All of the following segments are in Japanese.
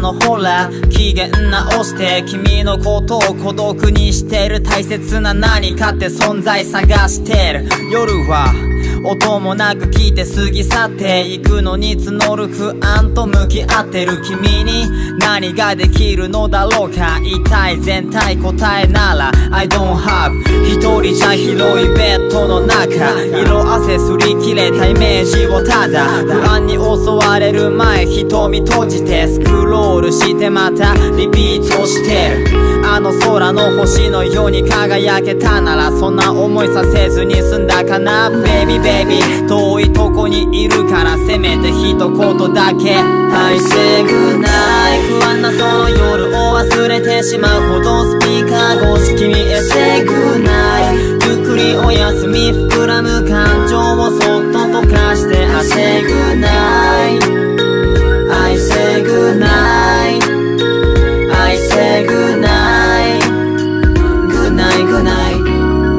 のほら機嫌直して君のことを孤独にしてる大切な何かって存在探してる夜は音もなく聞いて過ぎ去っていくのに募る不安と向き合ってる君に何ができるのだろうか一体全体答えなら I don't have 一人じゃ広いベッドの中色あせすり切れたイメージをただ不安に襲われる前瞳閉じてスクロールしてまたリピートしてるあの空の星のように輝けたならそんな思いさせずに済んだかな Baby baby 遠いとこにいるからせめて一言だけ I say goodnight 不安なその夜を忘れてしまうほどスピーカー越し君へ Say goodnight ゆっくりお休み膨らむ感情をそっと溶かして I say goodnight I say goodnight I say goodnight Goodnight goodnight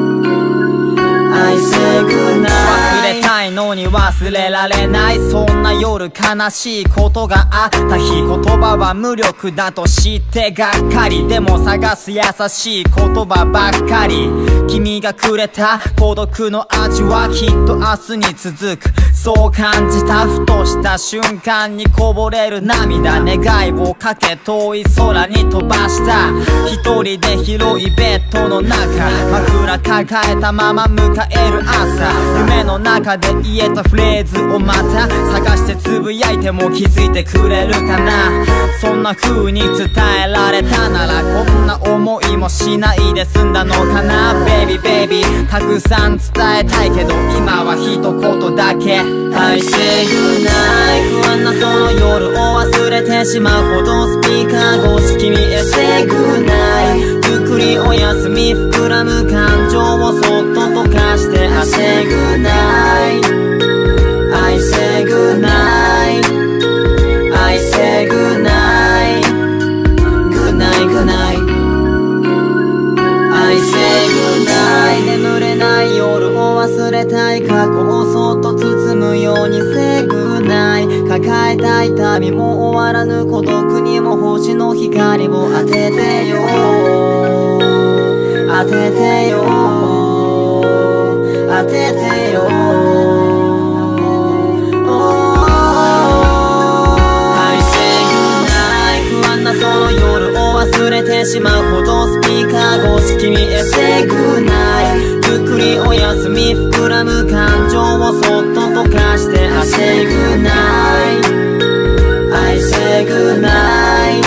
I say goodnight 忘れたいのに忘れられないそんな夜悲しいことがあった日言葉は無力だと知ってがっかりでも探す優しい言葉ばっかり君がくれた孤独の味はきっと明日に続くそう感じたふとした瞬間にこぼれる涙願いをかけ遠い空に飛ばした一人で広いベッドの中枕抱えたまま迎える朝夢の中で言えたフレーズをまた探してつぶやいても気づいてくれるかなそんな風に伝えられたならこんな思いもしないで済んだのかな Baby baby たくさん伝えたいけど今は一言だけI say goodnight 不安なその夜を忘れてしまうほどスピーカー越し君へ Say goodnight ゆっくりお休み膨らむ感情をそっと溶かして I say goodnight I say goodnight I say goodnight Goodnight goodnight I say goodnight 眠れない夜を忘れたい過去をそっと包むように Say goodnight 抱えたい旅も終わらぬ孤独にも星の光を当ててよ当ててよ当ててよその夜を忘れてしまうほどスピーカー越し君へ Say goodnight ゆっくりお休み膨らむ感情をそっと溶かして I say goodnight I say goodnight